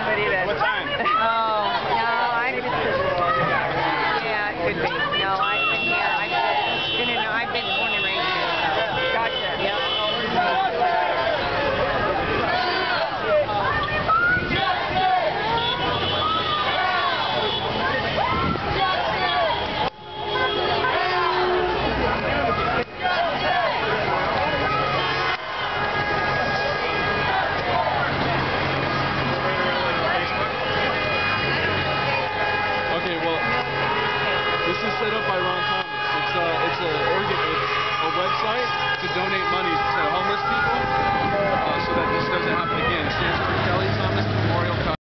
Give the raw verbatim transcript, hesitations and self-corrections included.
But even. What time? Oh, no, I just. Yeah, it could be. No, I've been here. I've been in. I've been born and raised here. So. Gotcha. Yeah. Okay, well, this is set up by Ron Thomas. It's a, it's a organ, it's a website to donate money